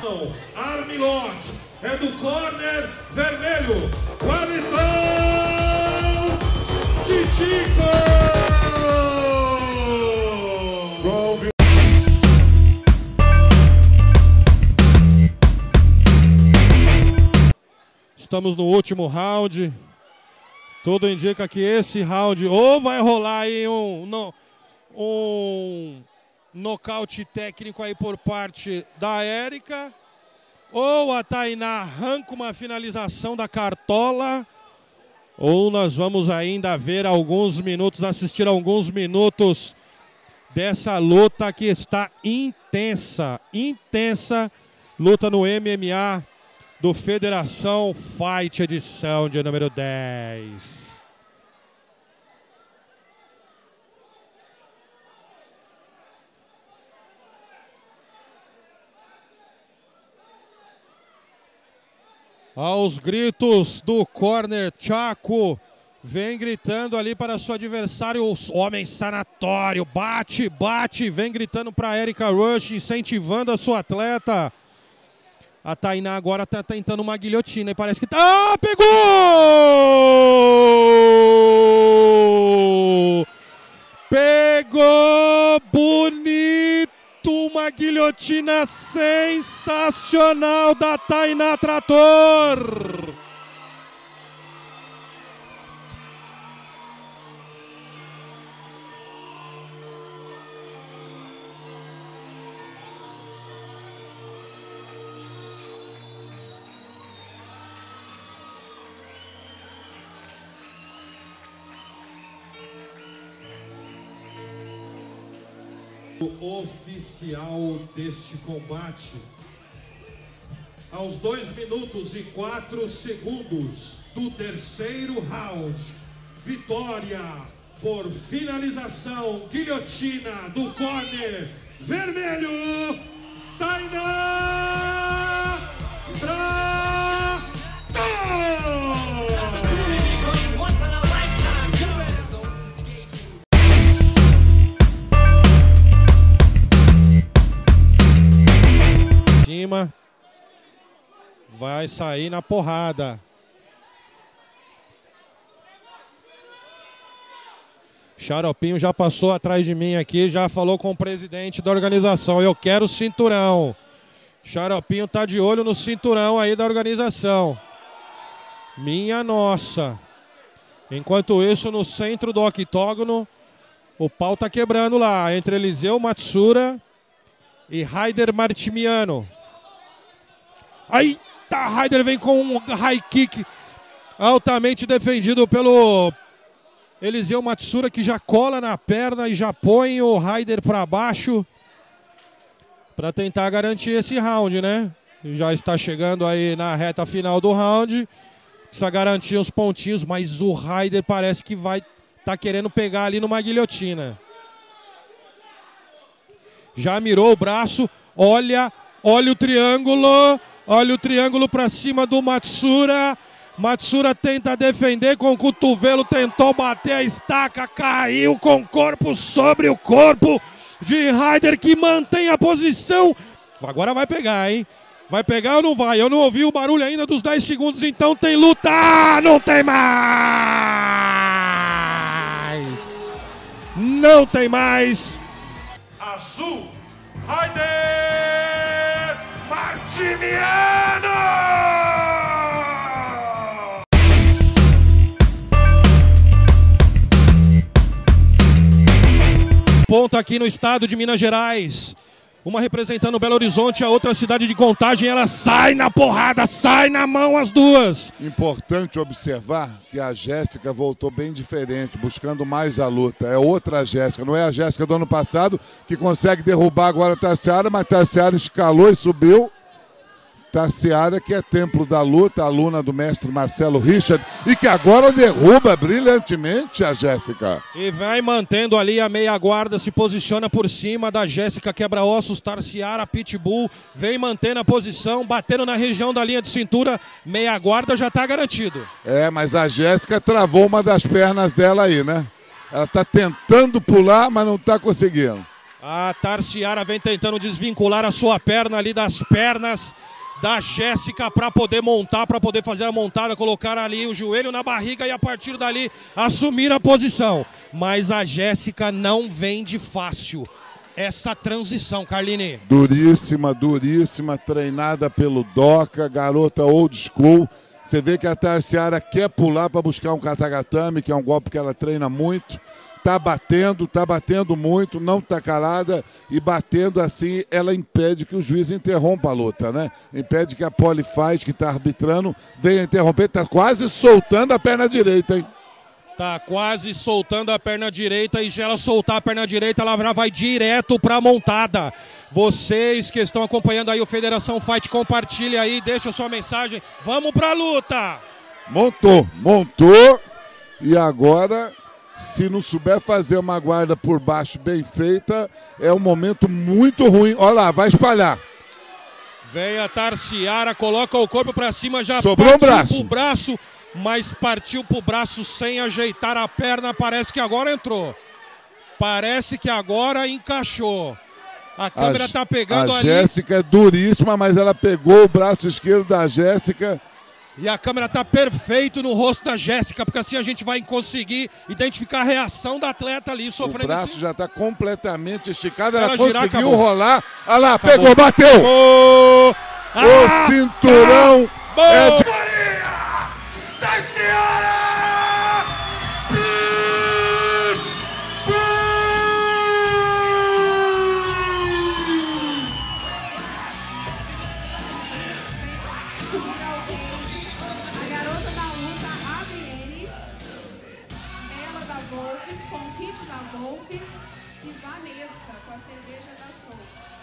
Armlock é do corner vermelho. Wellington Titico! Estamos no último round. Tudo indica que esse round ou vai rolar aí um nocaute técnico aí por parte da Érica, ou a Tainá arranca uma finalização da Cartola, ou nós vamos ainda ver alguns minutos, assistir alguns minutos dessa luta que está intensa, luta no MMA do Federação Fight, edição de número 10. Aos gritos do corner, Chaco vem gritando ali para seu adversário, o homem sanatório, bate, vem gritando para Érica Rush, incentivando a sua atleta. A Tainá agora está tentando uma guilhotina e parece que tá... Ah, pegou! Pegou! Bonito! Uma guilhotina sensacional da Tainá Trator! Oficial deste combate, aos 2 minutos e 4 segundos do terceiro round, vitória por finalização, guilhotina do corner vermelho, Tainá Trator! Vai sair na porrada. Xaropinho já passou atrás de mim aqui, já falou com o presidente da organização. Eu quero cinturão. Xaropinho tá de olho no cinturão aí da organização. Minha nossa. Enquanto isso, no centro do octógono, o pau tá quebrando lá, entre Eliseu Matsura e Raider Martimiano. Aí tá, Raider vem com um high kick altamente defendido pelo Eliseu Matsura, que já cola na perna e já põe o Raider para baixo para tentar garantir esse round, né? Já está chegando aí na reta final do round, precisa garantir uns pontinhos, mas o Raider parece que vai tá querendo pegar ali numa guilhotina. Já mirou o braço, olha o triângulo. Olha o triângulo para cima do Matsura. Matsura tenta defender com o cotovelo, tentou bater a estaca, caiu com o corpo sobre o corpo de Raider, que mantém a posição. Agora vai pegar, hein? Vai pegar ou não vai? Eu não ouvi o barulho ainda dos 10 segundos, então tem luta! Ah, não tem mais! Não tem mais! Azul, Raider Martimiano! Ponto aqui no estado de Minas Gerais. Uma representando Belo Horizonte, a outra cidade de Contagem. Ela sai na porrada, sai na mão as duas. Importante observar que a Jéssica voltou bem diferente, buscando mais a luta. É outra Jéssica, não é a Jéssica do ano passado, que consegue derrubar agora a Tassiara, mas Tassiara escalou e subiu. Tassiara, que é templo da luta, aluna do mestre Marcelo Richard, e que agora derruba brilhantemente a Jéssica. E vai mantendo ali a meia guarda, se posiciona por cima da Jéssica Quebra-Ossos, Tassiara, Pitbull, vem mantendo a posição, batendo na região da linha de cintura, meia guarda já está garantido. É, mas a Jéssica travou uma das pernas dela aí, né? Ela está tentando pular, mas não está conseguindo. A Tarciara vem tentando desvincular a sua perna ali das pernas da Jéssica para poder montar, para poder fazer a montada, colocar ali o joelho na barriga e a partir dali assumir a posição. Mas a Jéssica não vem de fácil essa transição, Carline. Duríssima, duríssima, treinada pelo Doca, garota old school. Você vê que a Tarciara quer pular para buscar um katagatame, que é um golpe que ela treina muito. Tá batendo muito, não tá calada e batendo assim, ela impede que o juiz interrompa a luta, né? Impede que a Polifight, que tá arbitrando, venha interromper. Tá quase soltando a perna direita, hein? Tá quase soltando a perna direita e se ela soltar a perna direita, ela já vai direto pra montada. Vocês que estão acompanhando aí o Federação Fight, compartilhe aí, deixa sua mensagem. Vamos pra luta! Montou e agora... Se não souber fazer uma guarda por baixo bem feita, é um momento muito ruim. Olha lá, vai espalhar. Vem a Tarciara, coloca o corpo pra cima, já sobrou partiu o braço. Pro braço, mas partiu pro braço sem ajeitar a perna, parece que agora entrou. Parece que agora encaixou. A câmera tá pegando ali. A Jéssica é duríssima, mas ela pegou o braço esquerdo da Jéssica. E a câmera tá perfeito no rosto da Jéssica, porque assim a gente vai conseguir identificar a reação da atleta ali sofrendo. O braço já tá completamente esticado, Se ela girar, conseguiu acabou. rolar. Olha lá, Acabou. pegou, bateu. O Cinturão é de... Tarciara! Com o kit da Volks e Vanessa com a cerveja da Soul.